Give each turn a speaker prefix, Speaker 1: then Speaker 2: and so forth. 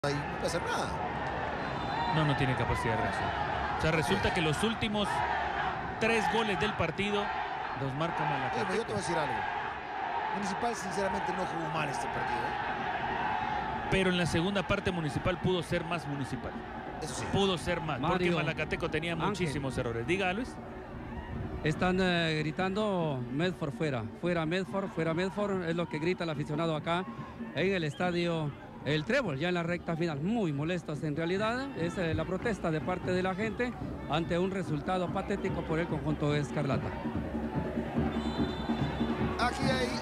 Speaker 1: Ahí no puede hacer nada.
Speaker 2: No tiene capacidad de reacción. O sea, resulta que los últimos 3 goles del partido los marca Malacateco.
Speaker 1: Yo te voy a decir algo. Municipal sinceramente no jugó mal este partido.
Speaker 2: Pero en la segunda parte Municipal pudo ser más Municipal.
Speaker 1: Eso sí.
Speaker 2: Pudo ser más,
Speaker 3: Mario,
Speaker 2: porque Malacateco tenía muchísimos errores. Diga, Luis.
Speaker 3: Están gritando Medford fuera. Fuera Medford, es lo que grita el aficionado acá en el estadio El Trébol, ya en la recta final. Muy molestos en realidad. Es la protesta de parte de la gente ante un resultado patético por el conjunto escarlata.
Speaker 1: Aquí hay